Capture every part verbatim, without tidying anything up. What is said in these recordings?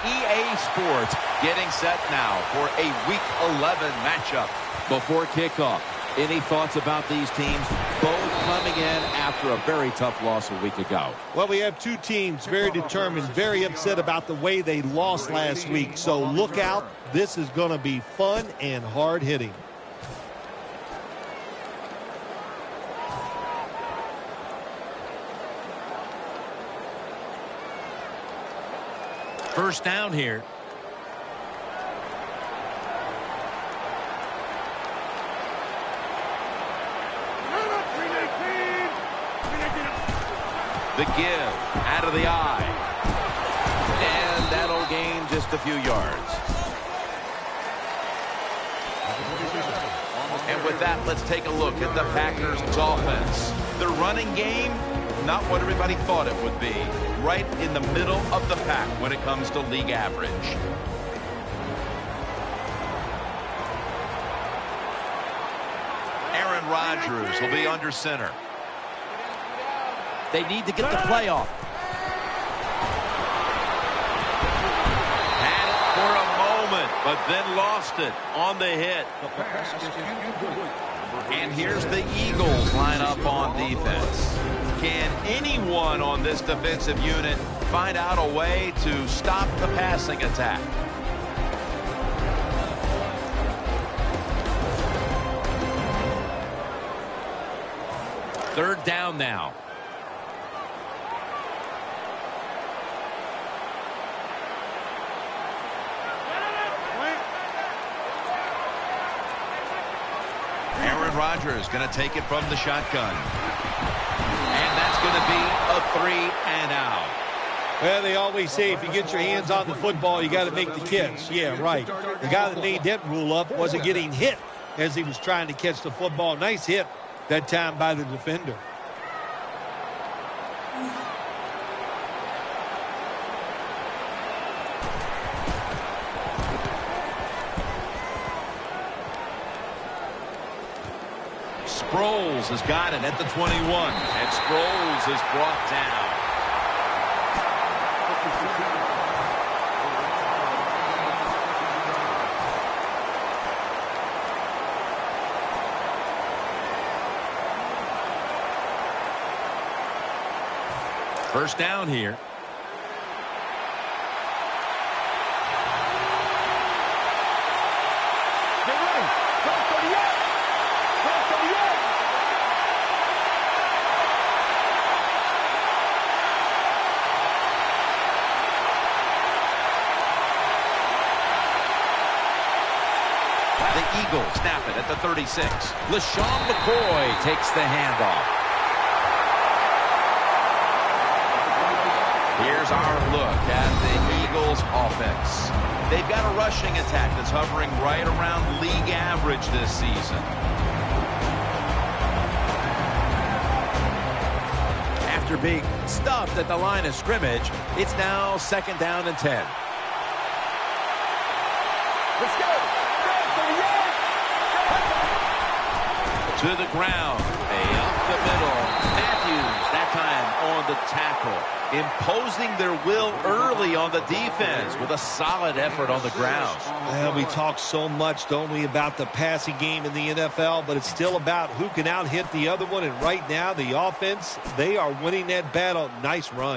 E A Sports, getting set now for a Week eleven matchup. Before kickoff, any thoughts about these teams? Both coming in after a very tough loss a week ago. Well, we have two teams very determined, very upset about the way they lost last week. So look out. This is going to be fun and hard hitting. First down here. The give out of the eye. And that'll gain just a few yards. And with that, let's take a look at the Packers' offense. The running game, not what everybody thought it would be. Right in the middle of the pack when it comes to league average. Aaron Rodgers will be under center. They need to get the play off. Had it for a moment, but then lost it on the hit. And here's the Eagles line up on defense. Can anyone on this defensive unit find out a way to stop the passing attack? Third down now. Aaron Rodgers going to take it from the shotgun. And that's going to be a three and out. Well, they always say if you get your hands on the football, you got to make the catch. Yeah, right. The guy that made that rule up wasn't getting hit as he was trying to catch the football. Nice hit that time by the defender. Sproles has got it at the twenty-one. And Sproles is brought down. First down here. The Eagles snap it at the thirty-six. LeSean McCoy takes the handoff. Here's our look at the Eagles offense. They've got a rushing attack that's hovering right around league average this season. After being stuffed at the line of scrimmage, it's now second down and ten. Let's go. To the ground. Hey, up the middle. Matthews, that time on the tackle. Imposing their will early on the defense with a solid effort on the ground. Well, we talk so much, don't we, about the passing game in the N F L, but it's still about who can out-hit the other one, and right now, the offense, they are winning that battle. Nice run.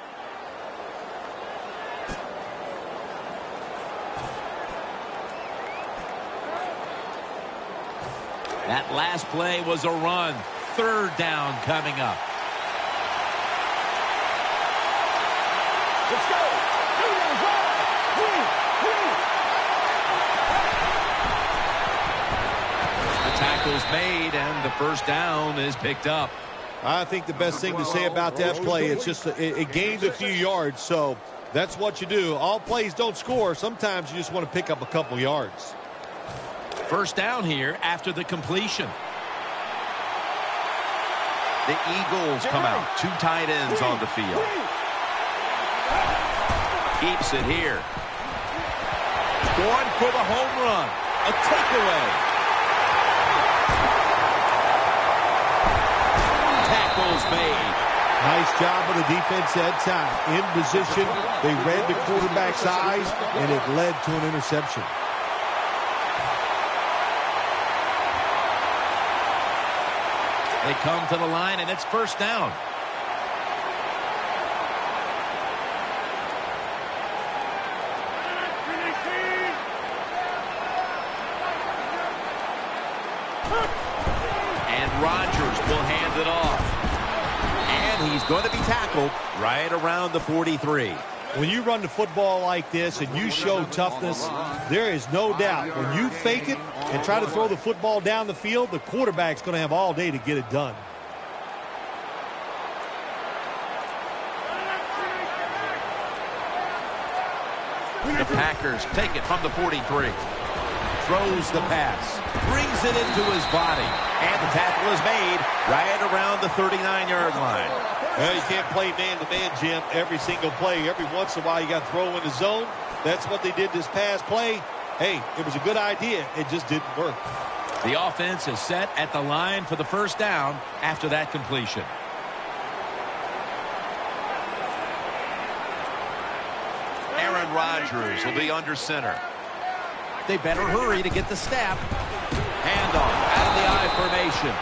That last play was a run. Third down coming up. Let's go. The tackle's made, and the first down is picked up. I think the best thing to say about that play, it's just a, it, it gained a few yards, so that's what you do. All plays don't score. Sometimes you just want to pick up a couple yards. First down here after the completion. The Eagles come out. Two tight ends on the field. Keeps it here. Going for the home run. A takeaway. Tackles made. Nice job of the defense that time. In position, they read the quarterback's eyes, and it led to an interception. They come to the line, and it's first down. And Rodgers will hand it off. And he's going to be tackled right around the forty-three. When you run the football like this and you show toughness, there is no doubt when you fake it and try to throw the football down the field, the quarterback's going to have all day to get it done. The Packers take it from the forty-three. Throws the pass. Brings it into his body. And the tackle is made right around the thirty-nine yard line. Well, you can't play man-to-man, Jim, every single play. Every once in a while, you got to throw in the zone. That's what they did this past play. Hey, it was a good idea. It just didn't work. The offense is set at the line for the first down after that completion. Aaron Rodgers will be under center. They better hurry to get the snap. Handoff out of the I formation.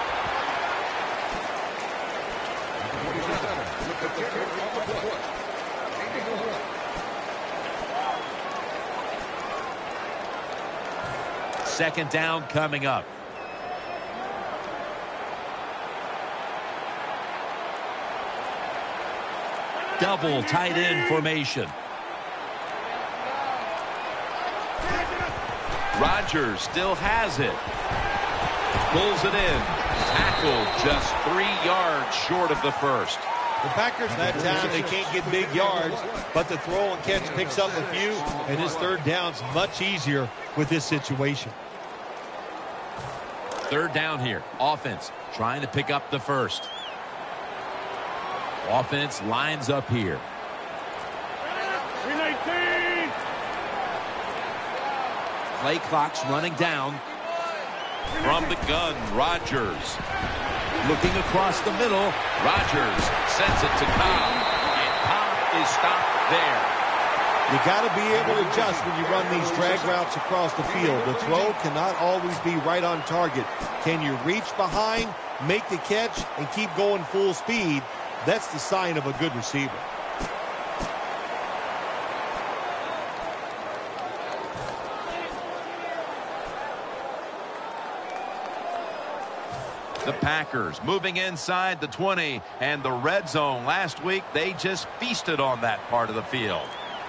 Second down coming up. Double tight end formation. Rodgers still has it. Pulls it in. Tackled just three yards short of the first. The Packers, that time, they can't get big yards, but the throw and catch picks up a few, and this third down's much easier with this situation. Third down here. Offense trying to pick up the first. Offense lines up here. Play clock's running down. From the gun, Rodgers. Looking across the middle. Rodgers sends it to Cobb. And Cobb is stopped there. You got to be able to adjust when you run these drag routes across the field. The throw cannot always be right on target. Can you reach behind, make the catch, and keep going full speed? That's the sign of a good receiver. The Packers moving inside the twenty, and the red zone last week, they just feasted on that part of the field.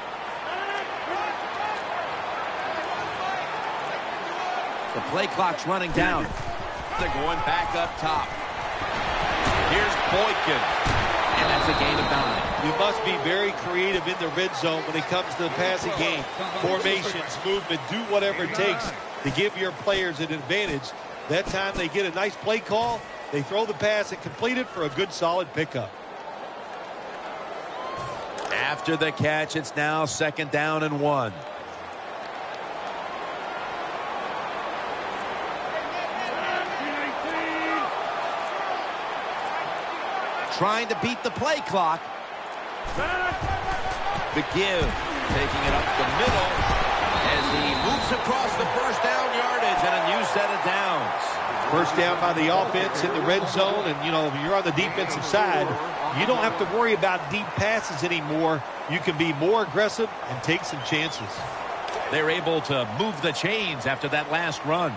The play clock's running down. They're going back up top. Here's Boykin. And that's a gain of nine. You must be very creative in the red zone when it comes to the passing game. Formations, movement, do whatever it takes to give your players an advantage. That time they get a nice play call. They throw the pass and complete it for a good, solid pickup. After the catch, it's now second down and one. Trying to beat the play clock. McGill taking it up the middle as he moves across the first down yardage and a new set of downs. First down by the offense in the red zone, and you know, if you're on the defensive side, you don't have to worry about deep passes anymore. You can be more aggressive and take some chances. They're able to move the chains after that last run.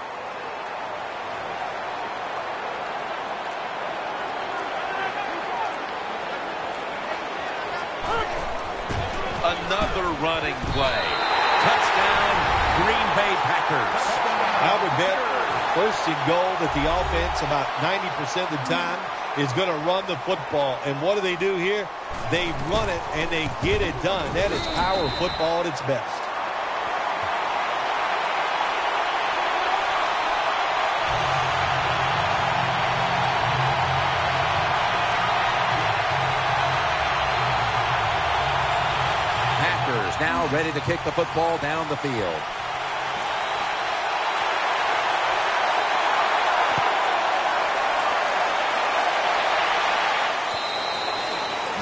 Another running play. Touchdown, Green Bay Packers. I would bet first and goal that the offense about ninety percent of the time is going to run the football. And what do they do here? They run it and they get it done. That is power football at its best. Now ready to kick the football down the field.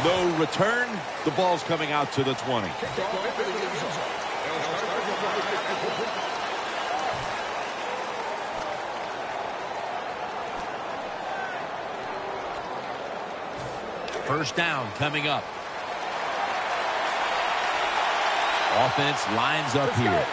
No return. The ball's coming out to the twenty. First down coming up. Offense lines up here.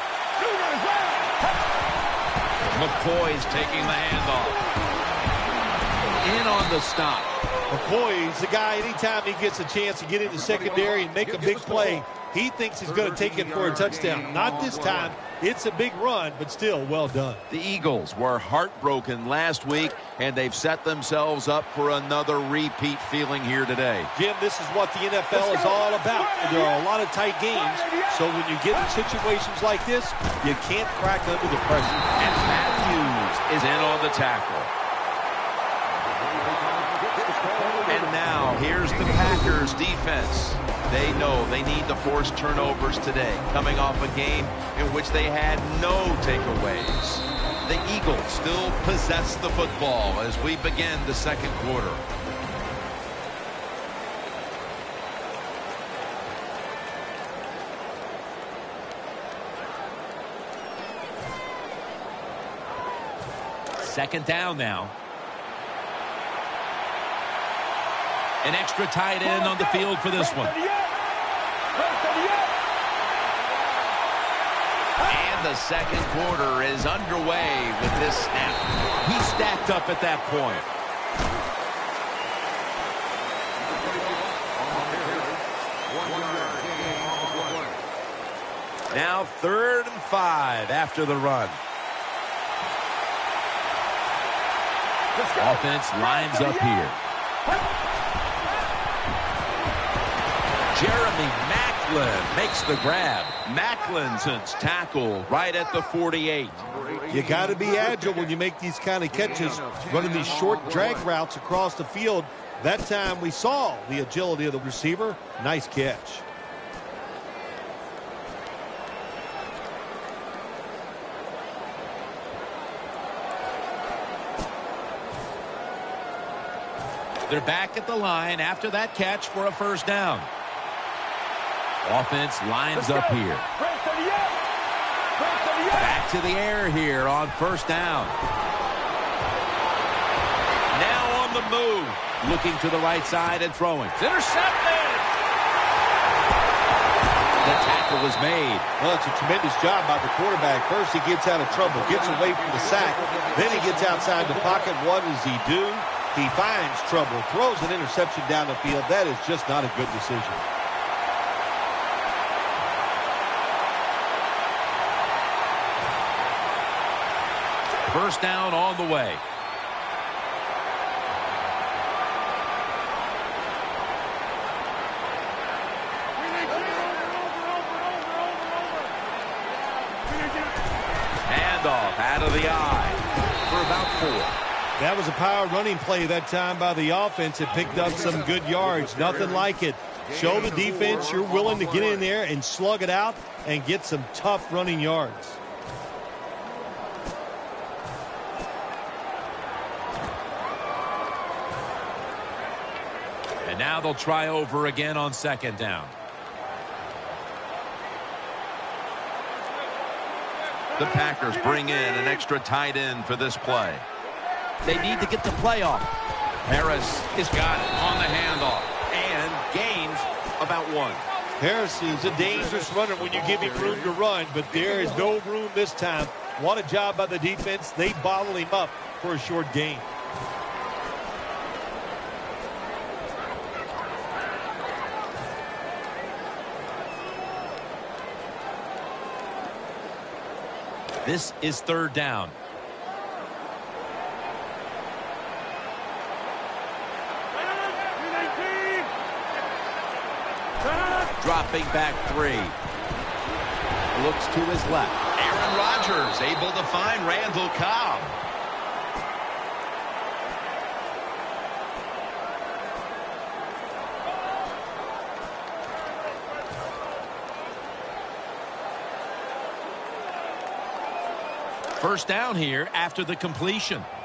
McCoy's taking the handoff. In on the stop. McCoy's the guy, anytime he gets a chance to get into secondary and make a big play, he thinks he's going to take it for a touchdown. Not this time. It's a big run, but still well done. The Eagles were heartbroken last week, and they've set themselves up for another repeat feeling here today. Jim, this is what the N F L is all about. There are a lot of tight games, so when you get in situations like this, you can't crack under the pressure. And Matthews is in on the tackle. And now, here's the Packers defense. They know they need to force turnovers today, coming off a game in which they had no takeaways. The Eagles still possess the football as we begin the second quarter. Second down now. An extra tight end on the field for this one. And the second quarter is underway with this snap. He stacked up at that point. Now third and five after the run. Offense lines up here. Jeremy Maclin makes the grab. Macklinson's tackle right at the forty-eight. You got to be agile when you make these kind of catches, running these short drag routes across the field. That time we saw the agility of the receiver. Nice catch. They're back at the line after that catch for a first down. Offense lines up here. Back to the air here on first down. Now on the move. Looking to the right side and throwing. It's intercepted. The tackle was made. Well, it's a tremendous job by the quarterback. First, he gets out of trouble, gets away from the sack. Then he gets outside the pocket. What does he do? He finds trouble, throws an interception down the field. That is just not a good decision. First down on the way. Handoff out of the eye for about four. That was a power running play that time by the offense. It picked up some good yards. Nothing like it. Show the defense you're willing to get in there and slug it out and get some tough running yards. And now they'll try over again on second down. The Packers bring in an extra tight end for this play. They need to get the play off. Harris has got it on the handoff and gains about one. Harris is a dangerous runner when you give him room to run, but there is no room this time. What a job by the defense. They bottle him up for a short gain. This is third down. Dropping back three. Looks to his left. Aaron Rodgers able to find Randall Cobb. First down here after the completion.